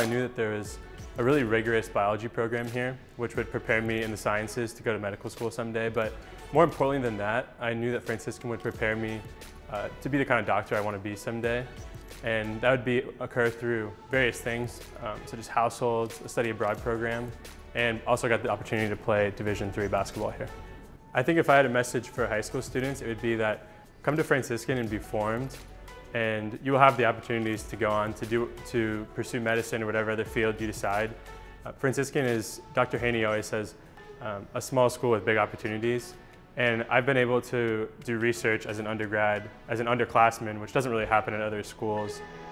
I knew that there was a really rigorous biology program here, which would prepare me in the sciences to go to medical school someday. But more importantly than that, I knew that Franciscan would prepare me to be the kind of doctor I want to be someday. And that would occur through various things, such as households, a study abroad program, and also got the opportunity to play Division III basketball here. I think if I had a message for high school students, it would be that come to Franciscan and be formed, and you will have the opportunities to go on to pursue medicine or whatever other field you decide. Franciscan is, Dr. Haney always says, a small school with big opportunities. And I've been able to do research as an undergrad, as an underclassman, which doesn't really happen at other schools.